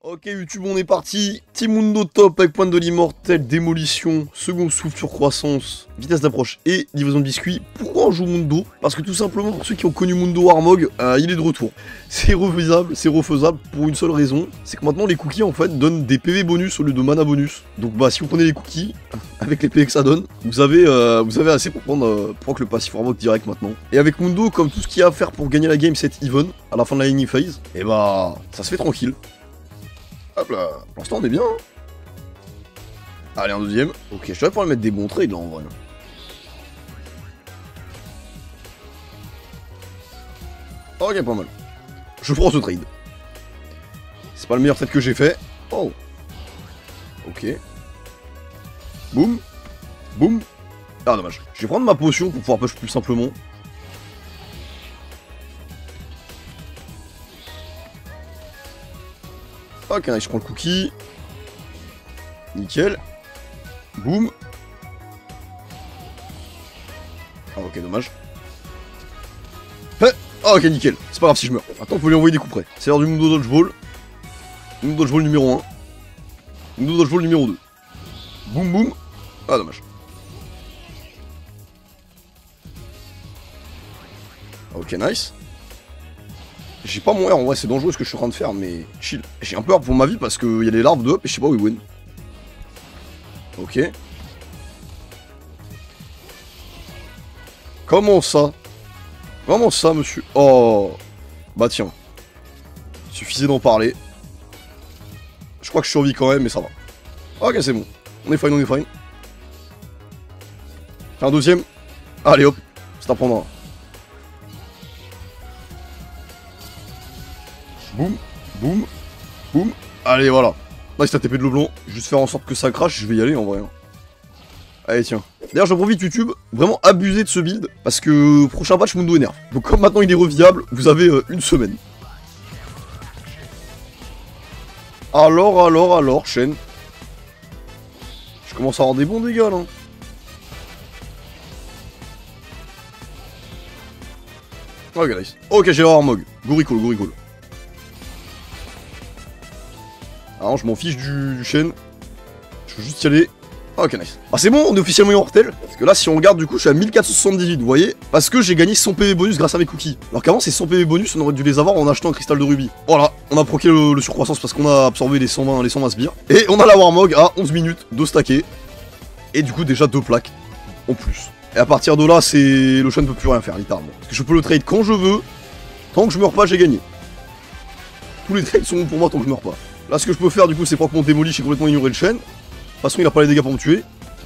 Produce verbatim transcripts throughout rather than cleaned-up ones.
Ok YouTube, on est parti. Team Mundo top avec pointe de l'immortel, démolition, second souffle sur croissance, vitesse d'approche et livraison de biscuits. Pourquoi on joue Mundo? Parce que tout simplement pour ceux qui ont connu Mundo Warmog, euh, il est de retour. C'est refaisable, c'est refaisable pour une seule raison, c'est que maintenant les cookies en fait donnent des P V bonus au lieu de mana bonus. Donc bah si vous prenez les cookies, avec les P V que ça donne, vous avez, euh, vous avez assez pour prendre, euh, pour prendre le passif Warmog direct maintenant. Et avec Mundo, comme tout ce qu'il y a à faire pour gagner la game c'est even, à la fin de la laning phase, et bah ça se fait tranquille. Hop là, pour l'instant on est bien hein. Allez un deuxième. Ok, je devrais pouvoir le mettre des bons trades là en vrai. Ok, pas mal. Je prends ce trade. C'est pas le meilleur trade que j'ai fait. Oh. Ok. Boum. Boum. Ah dommage. Je vais prendre ma potion pour pouvoir push plus simplement. Ok, nice, je prends le cookie. Nickel. Boum. Ah ok, dommage. Eh ah ok, nickel. C'est pas grave si je meurs. Attends, on peut lui envoyer des coups près. C'est l'heure du Mundo Dodgeball. Mundo Dodgeball numéro un. Mundo Dodgeball numéro deux. Boum boum. Ah dommage. Ok, nice. J'ai pas mon R en vrai, c'est dangereux ce que je suis en train de faire, mais chill. J'ai un peu peur pour ma vie parce qu'il y a des larves de up et je sais pas où ils win. Ok. Comment ça? Comment ça, monsieur? Oh. Bah tiens. Suffisait d'en parler. Je crois que je survis quand même, mais ça va. Ok, c'est bon. On est fine, on est fine. Fais un deuxième. Allez hop. C'est à prendre un. Boum, boum, boum. Allez, voilà. Nice, t'as T P de l'eau blanc. Juste faire en sorte que ça crache, je vais y aller en vrai. Allez, tiens. D'ailleurs, je profite YouTube, vraiment abuser de ce build, parce que prochain patch, Mundo énerve. Donc, comme maintenant il est reviable, vous avez euh, une semaine. Alors, alors, alors, chaîne. Je commence à avoir des bons dégâts là. Ok, nice. Ok, j'ai Warmog. Goricole, goricole. Alors je m'en fiche du, du chêne. Je veux juste y aller. Ah, ok, nice. Ah c'est bon, on est officiellement immortel. Parce que là si on regarde du coup je suis à mille quatre cent soixante-dix-huit, vous voyez. Parce que j'ai gagné cent P V bonus grâce à mes cookies. Alors qu'avant ces cent P V bonus on aurait dû les avoir en achetant un cristal de rubis. Voilà, on a proqué le, le surcroissance parce qu'on a absorbé les cent vingt, les cent vingt sbires. Et on a la Warmog à onze minutes, deux stackés. Et du coup déjà deux plaques en plus. Et à partir de là c'est... le chêne ne peut plus rien faire littéralement. Parce que je peux le trade quand je veux. Tant que je meurs pas j'ai gagné. Tous les trades sont bons pour moi tant que je meurs pas. Là, ce que je peux faire, du coup, c'est pas qu'on démolit, j'ai complètement ignoré le chêne. De toute façon, il a pas les dégâts pour me tuer.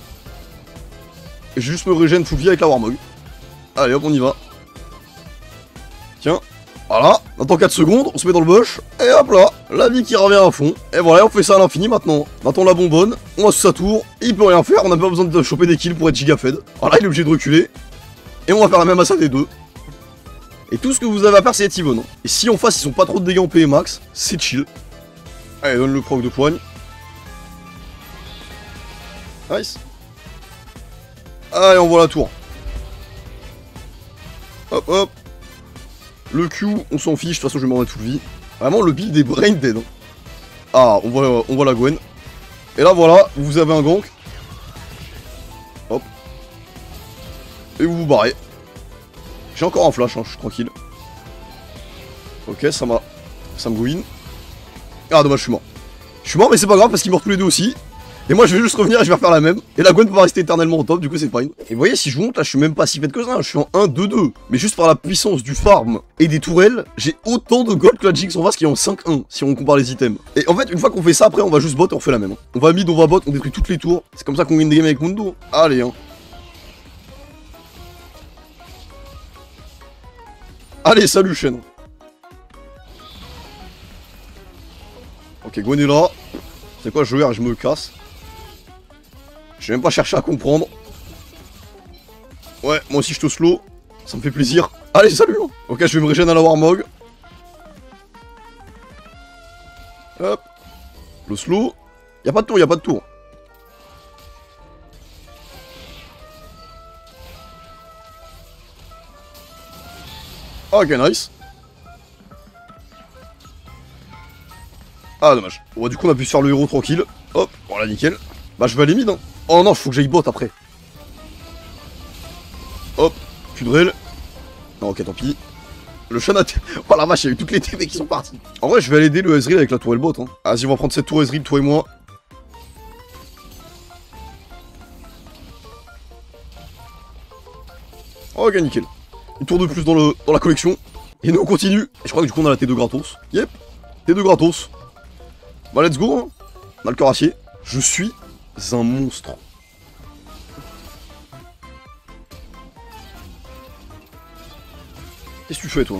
Et je vais juste me régène full vie avec la Warmog. Allez, hop, on y va. Tiens. Voilà. On attend quatre secondes, on se met dans le bush. Et hop là, la vie qui revient à fond. Et voilà, on fait ça à l'infini maintenant. On attend la bonbonne, on va sous sa tour. Il peut rien faire, on n'a pas besoin de choper des kills pour être giga fed. Voilà, il est obligé de reculer. Et on va faire la même à ça des deux. Et tout ce que vous avez à faire, c'est être even. Hein. Et si en face, ils sont pas trop de dégâts en P V max, c'est chill. Allez, donne le proc de poigne. Nice. Allez, on voit la tour. Hop, hop. Le Q, on s'en fiche, de toute façon, je vais m'en mettre full vie. Vraiment, le build est brain dead. Hein. Ah, on voit, on voit la Gwen. Et là, voilà, vous avez un gank. Hop. Et vous vous barrez. J'ai encore un flash, hein, je suis tranquille. Ok, ça m'a... ça me gouine. Ah dommage, je suis mort. Je suis mort mais c'est pas grave parce qu'ils meurent tous les deux aussi. Et moi je vais juste revenir et je vais refaire la même. Et la Gwen peut pas rester éternellement au top, du coup c'est fine. Et vous voyez si je monte là je suis même pas si fait que ça, je suis en un deux deux. Mais juste par la puissance du farm et des tourelles, j'ai autant de gold que la Jinx en face qui est en cinq un si on compare les items. Et en fait une fois qu'on fait ça après on va juste bot et on refait la même. On va mid, on va bot, on détruit toutes les tours. C'est comme ça qu'on gagne des games avec Mundo. Allez hein. Allez salut chaîne. Ok, Gwen est là. C'est quoi, je vais, je me casse. Je vais même pas chercher à comprendre. Ouais, moi aussi je te slow. Ça me fait plaisir. Allez, salut. Ok, je vais me régénérer à la Warmog. Hop. Le slow. Y'a pas de tour, y'a pas de tour. Ok, nice. Ah, dommage. Bon, du coup, on a pu se faire le héros tranquille. Hop, voilà, nickel. Bah, je vais aller mid, hein. Oh non, faut que j'aille bot après. Hop, plus de drill. Non, ok, tant pis. Le Shen a... Oh la vache, il y a eu toutes les T V qui sont parties. En vrai, je vais aller aider le Ezreal avec la tour et le bot. Hein. Vas-y, on va prendre cette tour Ezreal, toi et moi. Ok, nickel. Une tour de plus dans, le... dans la collection. Et nous, on continue. Et je crois que du coup, on a la T deux gratos. Yep, T deux gratos. Bah, let's go. Hein. On a le cuirassier. Je suis un monstre. Qu'est-ce que tu fais, toi?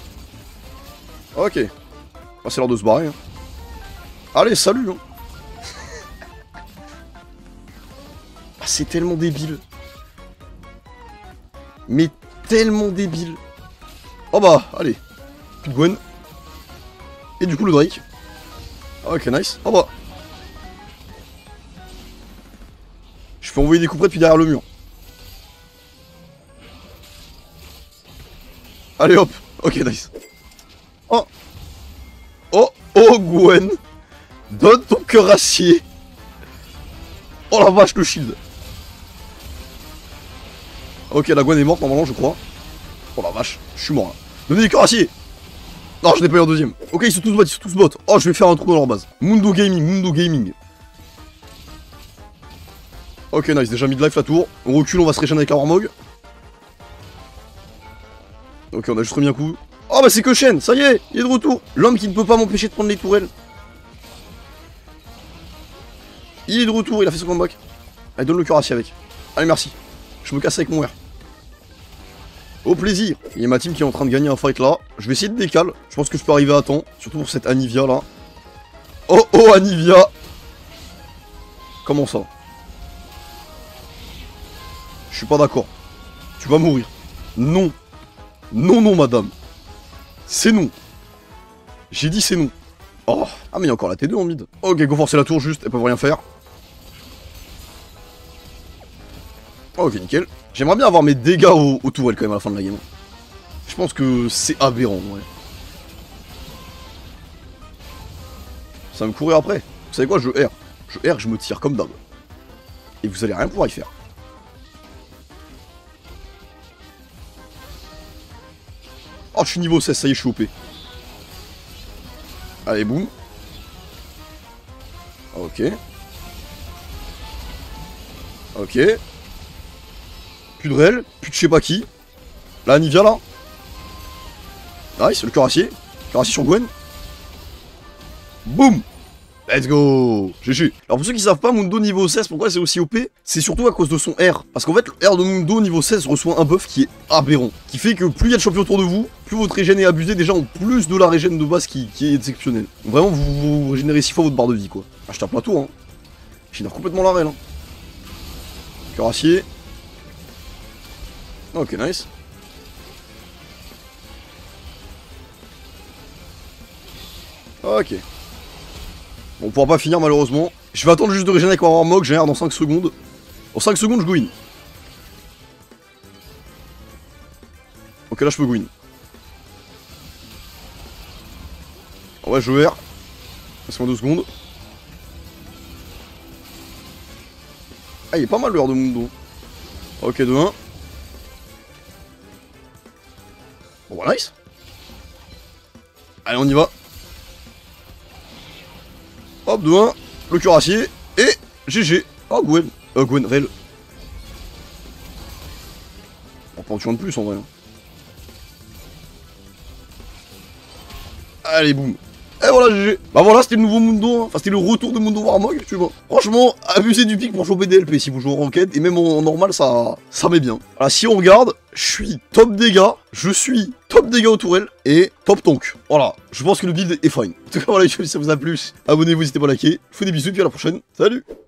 Ok. Bah, c'est l'heure de se barrer. Hein. Allez, salut. Hein. Ah, c'est tellement débile. Mais tellement débile. Oh bah, allez. Plus de Gwen. Et du coup, le Drake. Ok, nice. Oh bah. Je peux envoyer des coups près depuis derrière le mur. Allez hop. Ok, nice. Oh. Oh, oh, Gwen. Donne ton cuirassier. Oh la vache, le shield. Ok, la Gwen est morte normalement, je crois. Oh la vache, je suis mort là. Donnez des cuirassiers. Non, je n'ai pas eu en deuxième. Ok, ils sont tous bots, ils sont tous bots. Oh, je vais faire un trou dans leur base. Mundo Gaming, Mundo Gaming. Ok, nice, déjà mid-life la tour. On recule, on va se régénérer avec la Warmog. Ok, on a juste remis un coup. Oh bah c'est que Shen, ça y est, il est de retour. L'homme qui ne peut pas m'empêcher de prendre les tourelles. Il est de retour, il a fait son comeback. Allez, donne le cuirassier avec. Allez, merci. Je me casse avec mon R. Au plaisir. Il y a ma team qui est en train de gagner un fight là. Je vais essayer de décaler. Je pense que je peux arriver à temps. Surtout pour cette Anivia là. Oh oh Anivia. Comment ça? Je suis pas d'accord. Tu vas mourir. Non. Non, non, madame. C'est non. J'ai dit c'est non. Oh. Ah, mais il y a encore la T deux en mid. Ok, go forcer la tour juste. Elles peuvent rien faire. Ok, nickel. J'aimerais bien avoir mes dégâts au, au tourelle quand même à la fin de la game. Je pense que c'est aberrant, ouais. Ça va me courir après. Vous savez quoi, je R. Je R, je me tire comme d'hab. Et vous allez rien pouvoir y faire. Oh, je suis niveau seize, ça y est, je suis O P. Allez, boum. Ok. Ok. Plus de réel, plus de je sais pas qui. Là, Anivia, là. Nice, le cuirassier. Cuirassier sur Gwen. Boum. Let's go. G G. Alors pour ceux qui savent pas, Mundo niveau seize, pourquoi c'est aussi O P? C'est surtout à cause de son R. Parce qu'en fait, le R de Mundo niveau seize reçoit un buff qui est aberrant. Qui fait que plus il y a de champions autour de vous, plus votre régène est abusé, déjà en plus de la régène de base qui, qui est exceptionnelle. Donc vraiment, vous, vous régénérez six fois votre barre de vie, quoi. Ah, je tape la tour, hein. Je génère complètement la rail, hein. Cuirassier. Ok, nice. Ok. Bon, on pourra pas finir malheureusement. Je vais attendre juste de régénérer avec ma Warmog, j'ai l'air dans cinq secondes. En cinq secondes, je go in. Ok, là je peux go in. Ouais, je R. Laisse-moi deux secondes. Ah, il est pas mal le R de Mundo. Ok, deux un. Bon, bah, nice. Allez, on y va. Hop, deux un. Le cuirassier. Et G G. Oh, Gwen. Euh, Gwen, Rel. On peut en tuer un de plus en vrai. Allez, boum. Et voilà, G G. Bah voilà, c'était le nouveau Mundo. Hein. Enfin, c'était le retour de Mundo Warmog, tu vois. Franchement, abusez du pic pour choper des L P si vous jouez en ranked. Et même en, en normal, ça, ça met bien. Alors, si on regarde, je suis top dégâts. Je suis top dégâts aux tourelles. Et top tank. Voilà, je pense que le build est fine. En tout cas, voilà, si ça vous a plu, abonnez-vous, n'hésitez pas à liker. Je vous fais des bisous, et puis à la prochaine. Salut!